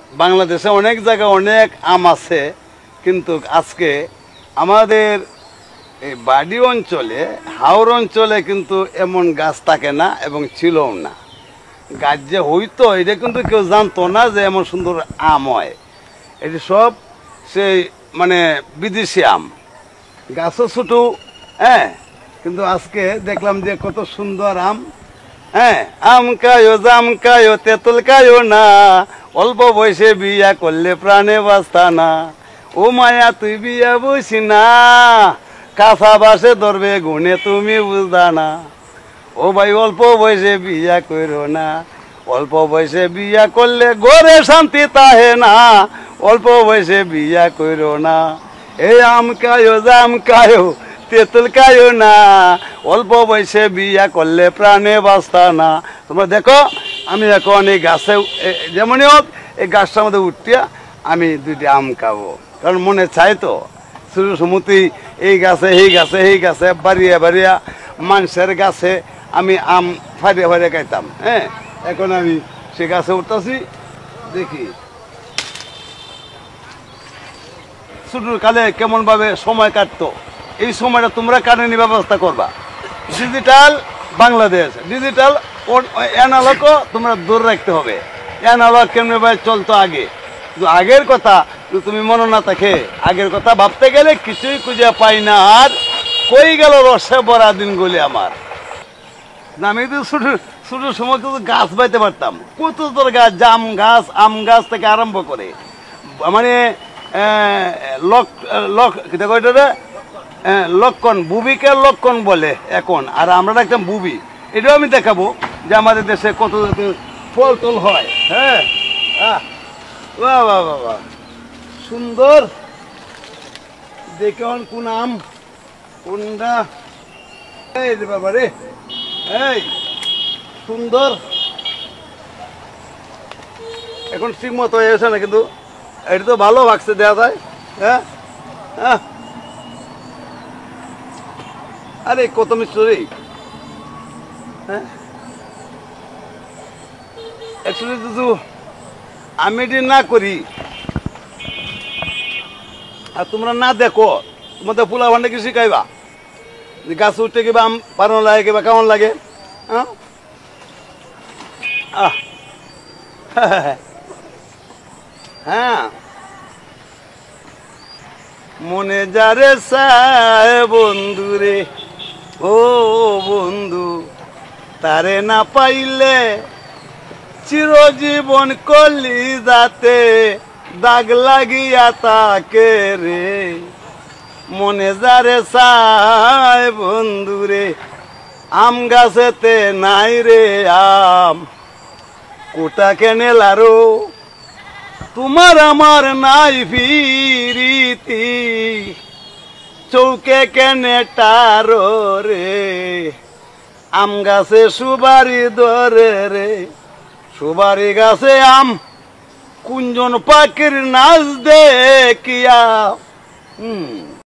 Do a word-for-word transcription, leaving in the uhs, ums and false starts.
বাংলাদেশে অনেক জায়গায় অনেক আম আছে, কিন্তু আজকে আমাদের এই বাড়ি অঞ্চলে হাওড় অঞ্চলে কিন্তু এমন গাছ থাকে না এবং ছিলও না। গাছ যে হইতো এটা কিন্তু কেউ জানতো না যে এমন সুন্দর আম হয়। এটি সব সেই মানে বিদেশি আম, গাছও ছোটো। হ্যাঁ, কিন্তু আজকে দেখলাম যে কত সুন্দর আম। হ্যাঁ, আম কায়ো জাম কায়ো তেঁতুল কায়ো না, অল্প বয়সে বিয়া করলে প্রাণে বাঁচতা না। ও মায়া তুই বিয়া বসি না, কাঁচা বাসে ধরবে গুনে তুমি বুঝদা না। ও ভাই অল্প বয়সে বিয়া করো না, অল্প বয়সে বিয়া করলে ঘরে শান্তি তাহে না। অল্প বয়সে বিয়া করো না, এই আম কায়ো জাম কায়ো তেঁতুল কায়ো না, অল্প বয়সে বিয়া করলে প্রাণে বাঁচতা না। তোমরা দেখো আমি এখন এই গাছে যেমনই হোক এই গাছটার মধ্যে উঠিয়া আমি দুইটি আম খাবো, কারণ মনে চাই তো শুরু সমুতি এই গাছে এই গাছে এই গাছে বাড়িয়া বাড়িয়া মানুষের গাছে আমি আম ফাড়িয়ে ফাড়িয়ে খাইতাম। হ্যাঁ, এখন আমি সে গাছে উঠতেছি, দেখি ছোটোর কালে কেমনভাবে সময় কাটতো। এই সময়টা তোমরা কাটানোর ব্যবস্থা করবা। ডিজিটাল বাংলাদেশ, ডিজিটাল অ্যানালগও তোমরা দূর রাখতে হবে। অ্যানালগ কেমনভাবে চলতো আগে, আগের কথা তুমি মনে না থাকে, আগের কথা ভাবতে গেলে কিছুই খুঁজে পাই না। আর কই গেল রসে ভরা দিনগুলি আমার। আমি তো ছোট ছোট সময় কিন্তু গাছ পাইতে পারতাম, কত তোর গাছ, জাম গাছ আম গাছ থেকে আরম্ভ করে মানে লক লক রে লক্ষণ, বুবিকে লক্ষণ বলে এখন, আর আমরা দেখতাম বুবি। এটাও আমি দেখাবো যে আমাদের দেশে কত ফল টল হয়। হ্যাঁ, বাহ বাহ বাহ বাহ, সুন্দর। দেখুন কোন আম কোনটা, এই রে বাবা রে, এই সুন্দর। এখন ঠিক মতো হয়েছে না, কিন্তু এটা তো ভালো ভাগছে দেওয়া যায়। হ্যাঁ হ্যাঁ, আরে কত মিষ্টি। হ্যাঁ, অ্যাকচুয়ালি যদি আমি এটি না করি আর তোমরা না দেখো, তোমাদের ফুলা ভান্ডা কি শিখাইবা যে গাছ উঠতে কিবা আম পারানো লাগে কিবা কেমন লাগে। হ্যাঁ, হ্যাঁ, মনে যারে চায় বন্ধু রে, ও বন্ধু তারে না পাইলে চিরজীবন কলি যাতে দাগ লাগিয়া তাকে রে। মনে যারে চায় বন্ধু রে, আম গাছেতে নাই রে আম, কোটা কেনে লারো তোমার আমার নাই ফিরিতি, চৌকে কেনে টারো রে। আম গাছে সুবারি ধরে রে, সুবারি গাছে আম কুঞ্জন পাখির নাচ দেখিয়া। হুম